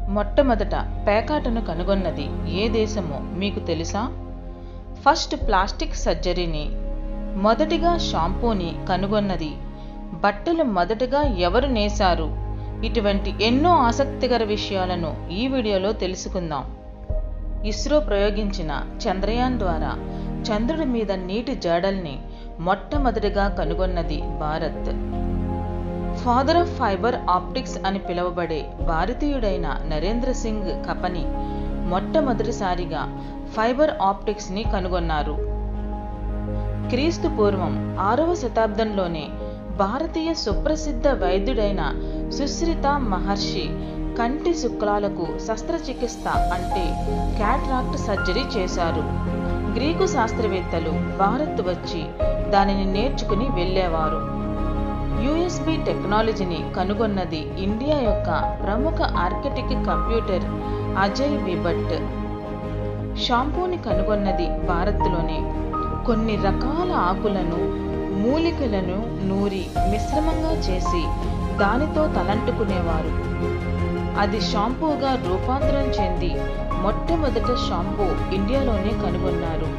మొట్టమొదట పేకాటను కనుగొన్నది ఏ దేశమో మీకు తెలుసా? ఫస్ట్ ప్లాస్టిక్ సర్జరీని, మొదటిగా షాంపూని కనుగొన్నది, బట్టలు మొదటగా ఎవరు నేశారు? ఇటువంటి ఎన్నో ఆసక్తికర విషయాలను ఈ వీడియోలో తెలుసుకుందాం. ఇస్రో ప్రయోగించిన చంద్రయాన్ ద్వారా చంద్రుడి మీద నీటి జాడల్ని మొట్టమొదటిగా కనుగొన్నది Bharat. Father of fibre optics అని పిలువబడే భారతీయుడైన నరేంద్ర సింగ్ కపని మొట్టమొదటిసారిగా ఫైబర్ ఆప్టిక్స్ని కనుగొన్నారు. క్రీస్తు పూర్వం 6వ శతాబ్దంలోనే భారతీయ సుప్రసిద్ధ వైద్యుడైన సుశ్రిత మహర్షి కంటి శుక్లాలకు శస్త్రచికిత్స అంటే క్యాట్రాక్ట్ సర్జరీ చేశారు. గ్రీకు శాస్త్రవేత్తలు భారత్ వచ్చి దానిని నేర్చుకుని వెళ్ళేవారు. యుఎస్బి టెక్నాలజీని కనుగొన్నది ఇండియా యొక్క ప్రముఖ ఆర్కిటెక్ట్ కంప్యూటర్ అజయ్ విభట్. షాంపూని కనుగొన్నది భారత్లోనే. కొన్ని రకాల ఆకులను, మూలికలను నూరి మిశ్రమంగా చేసి దానితో తలంటుకునేవారు. అది షాంపూగా రూపాంతరం చెంది మొట్టమొదట షాంపూ ఇండియాలోనే కనుగొన్నారు.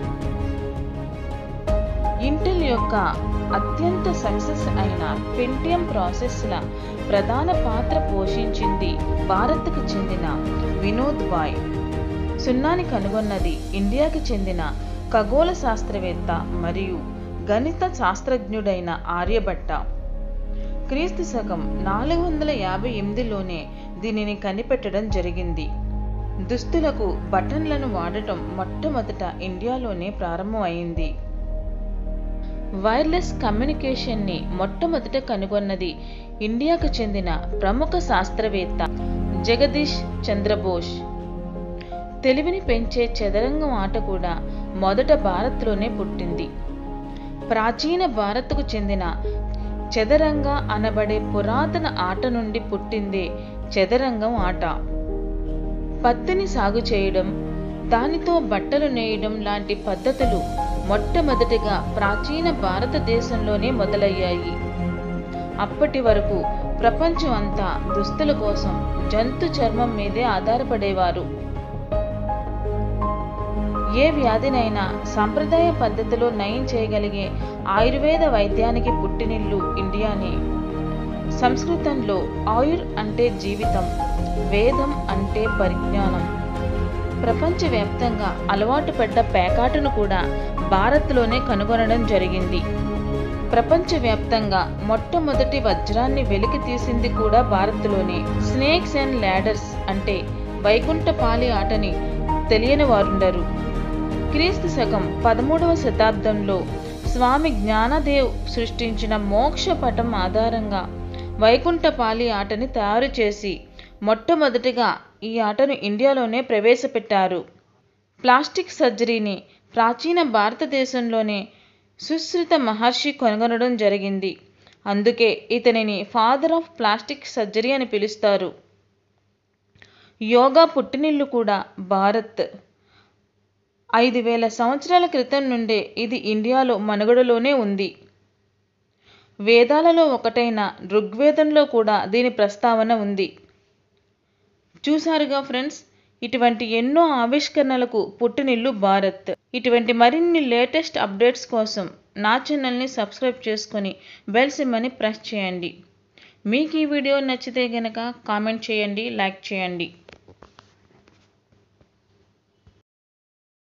ఇంటెల్ యొక్క అత్యంత సక్సెస్ అయిన పెంటియం ప్రాసెస్ల ప్రధాన పాత్ర పోషించింది భారత్కు చెందిన వినోద్ భాయ్. సున్నాని కనుగొన్నది ఇండియాకి చెందిన ఖగోళ శాస్త్రవేత్త మరియు గణిత శాస్త్రజ్ఞుడైన ఆర్యభట్ట. క్రీస్తు శకం 458లోనే దీనిని కనిపెట్టడం జరిగింది. దుస్తులకు బటన్లను వాడటం మొట్టమొదట ఇండియాలోనే ప్రారంభమైంది. వైర్లెస్ కమ్యూనికేషన్ని మొట్టమొదట కనుగొన్నది ఇండియాకు చెందిన ప్రముఖ శాస్త్రవేత్త జగదీష్ చంద్రబోస్. తెలివిని పెంచే చదరంగం ఆట కూడా మొదట భారత్లోనే పుట్టింది. ప్రాచీన భారత్కు చెందిన చదరంగ అనబడే పురాతన ఆట నుండి పుట్టిందే చదరంగం ఆట. పత్తిని సాగు చేయడం, దానితో బట్టలు నేయడం లాంటి పద్ధతులు మొట్టమొదటిగా ప్రాచీన భారతదేశంలోనే మొదలయ్యాయి. అప్పటి వరకు ప్రపంచం అంతా దుస్తుల కోసం జంతు చర్మం మీదే ఆధారపడేవారు. ఏ వ్యాధినైనా సాంప్రదాయ పద్ధతిలో నయం చేయగలిగే ఆయుర్వేద వైద్యానికి పుట్టినిల్లు ఇండియానే. సంస్కృతంలో ఆయుర్ అంటే జీవితం, వేదం అంటే పరిజ్ఞానం. ప్రపంచవ్యాప్తంగా అలవాటు పడ్డ పేకాటను కూడా భారత్లోనే కనుగొనడం జరిగింది. ప్రపంచవ్యాప్తంగా మొట్టమొదటి వజ్రాన్ని వెలికి తీసింది కూడా భారత్లోనే. స్నేక్స్ అండ్ ల్యాడర్స్ అంటే వైకుంఠపాలి ఆటని తెలియని వారుండరు. క్రీస్తు శకం 13వ శతాబ్దంలో స్వామి జ్ఞానదేవ్ సృష్టించిన మోక్ష పటం ఆధారంగా వైకుంఠపాలి ఆటని తయారు చేసి మొట్టమొదటిగా ఈ ఆటను ఇండియాలోనే ప్రవేశపెట్టారు. ప్లాస్టిక్ సర్జరీని ప్రాచీన భారతదేశంలోనే సుశ్రిత మహర్షి కనుగొనడం జరిగింది. అందుకే ఇతనిని ఫాదర్ ఆఫ్ ప్లాస్టిక్ సర్జరీ అని పిలుస్తారు. యోగా పుట్టినిల్లు కూడా భారత్. 5000 సంవత్సరాల క్రితం నుండే ఇది ఇండియాలో మనుగడలోనే ఉంది. వేదాలలో ఒకటైన ఋగ్వేదంలో కూడా దీని ప్రస్తావన ఉంది. చూసారుగా ఫ్రెండ్స్, ఇటువంటి ఎన్నో ఆవిష్కరణలకు పుట్టినిల్లు భారత్. ఇటువంటి మరిన్ని లేటెస్ట్ అప్డేట్స్ కోసం నా ఛానల్ని సబ్స్క్రైబ్ చేసుకొని బెల్ సింబల్ని ప్రెస్ చేయండి. మీకు ఈ వీడియో నచ్చితే గనక కామెంట్ చేయండి, లైక్ చేయండి.